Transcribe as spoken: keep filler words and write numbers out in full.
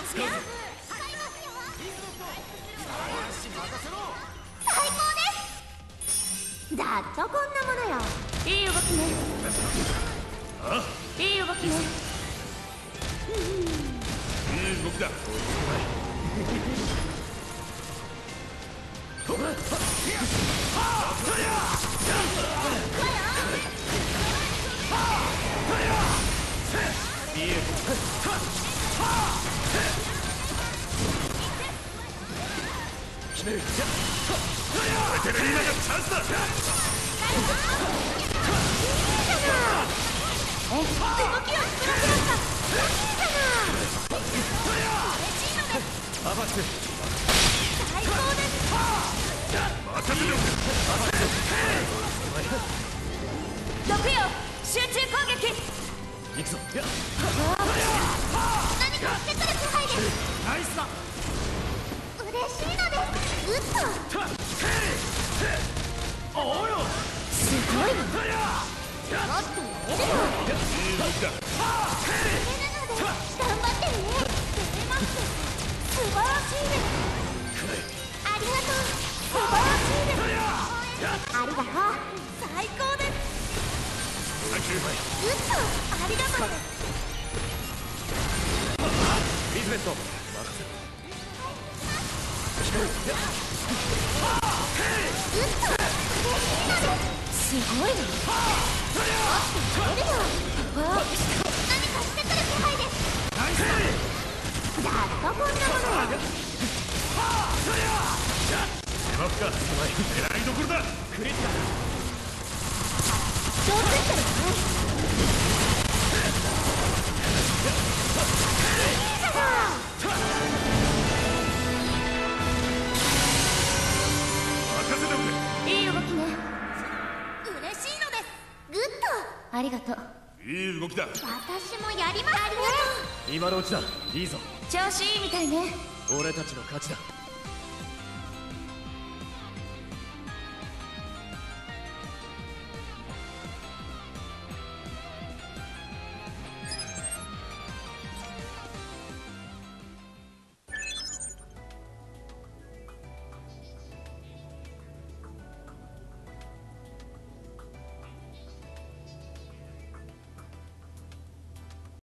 つかず。 最高です。ざっとこんなものよ。いい動きね。 あ、 いい動きね。 いい動きだ。決める。ベテラン今がチャンスだ。 え、動きを作らせました。いいじゃない。 アバス最高です。 任せろ。 毒よ、集中攻撃。 行くぞ。 何かしてくる気配です。 ナイスだ。 嬉しいのです。グッと。 おうよ。 すごいわ。もっとやれるわ。 いい動きだ。 頑張ってね。出れます。素晴らしいです。ありがとう。素晴らしいです。ありがとう。最高です。 サンキュー。 グッとありがとうです。 リズベット任せろ。 グッと嬉しいのです。すごいね。もっとやれるよ。何かしてくる気配です。 ナイスだ。 ざっとこんなものよ。 手間か。狙いどころだ。クリティカル。 上手ってるね。いいじゃない。 任せておけ。 いい動きね。嬉しいのです。グッド。ありがとう。 いい動きだ。 私もやります。ありがとう。 今のうちだ。いいぞ。 調子いいみたいね。 俺たちの勝ちだ。